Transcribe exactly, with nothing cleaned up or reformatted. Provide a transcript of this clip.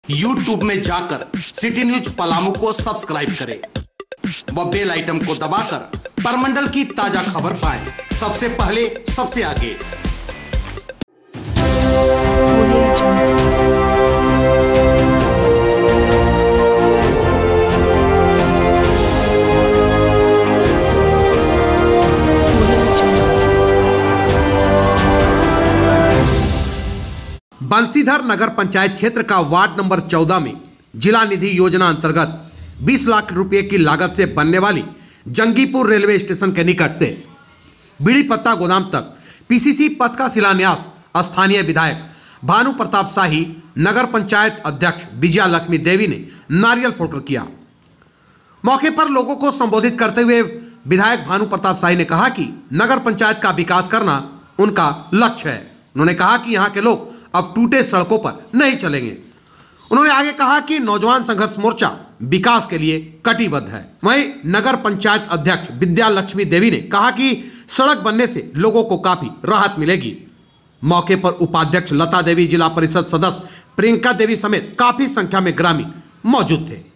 YouTube में जाकर city news Palamu को सब्सक्राइब करें व बेल आइटम को दबाकर परमंडल की ताजा खबर पाएं सबसे पहले सबसे आगे। बंसीधर नगर पंचायत क्षेत्र का वार्ड नंबर चौदह में जिला निधि योजना अंतर्गत बीस लाख रुपए की लागत से बनने वाली जंगीपुर रेलवे स्टेशन के निकट से बीड़ी पत्ता गोदाम तक पीसीसी पथ का शिलान्यास स्थानीय विधायक भानु प्रताप शाही, नगर पंचायत अध्यक्ष विजया लक्ष्मी देवी ने नारियल फोड़कर किया। मौके पर लोगों को संबोधित करते हुए विधायक भानु प्रताप शाही ने कहा कि नगर पंचायत का विकास करना उनका लक्ष्य है। उन्होंने कहा कि यहाँ के लोग अब टूटे सड़कों पर नहीं चलेंगे। उन्होंने आगे कहा कि नौजवान संघर्ष मोर्चा विकास के लिए कटिबद्ध है। वहीं नगर पंचायत अध्यक्ष विद्या लक्ष्मी देवी ने कहा कि सड़क बनने से लोगों को काफी राहत मिलेगी। मौके पर उपाध्यक्ष लता देवी, जिला परिषद सदस्य प्रियंका देवी समेत काफी संख्या में ग्रामीण मौजूद थे।